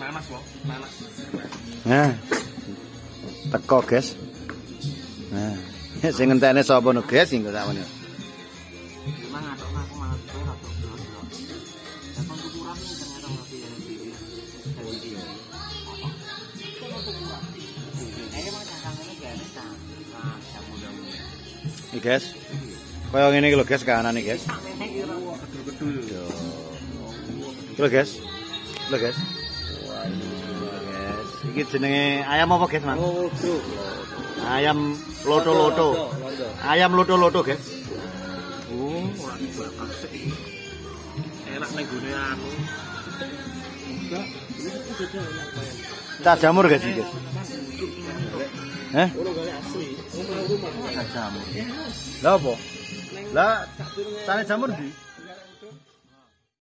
Nanas loh, nanas. Nah. Teko, guys. Nah, sing ngenteni sapa no, guys, sing sakmene. Memang aku malah tuh atau belum. Emang ukuran ini ternyata masih yang di video. Emang cangkangnya gak ada. Nah, jamu-jamu. Iki, guys. Kaya ngene iki lho, guys, kahanane, guys. Kedul-kedul. Iki lho, guys. Lho, guys. Guys, iki jenenge ayam apa, guys, Mas? Lodo. Ayam loto-loto. Ayam loto-loto, guys. Ora dibakar sih. Enak ning gone anu. Enggak, ini beda enak banget. Cah jamur, guys, iki. Heh? Ora gale asli. Rumah. Cah jamur. Lah apa? Lah, cane jamur ndi?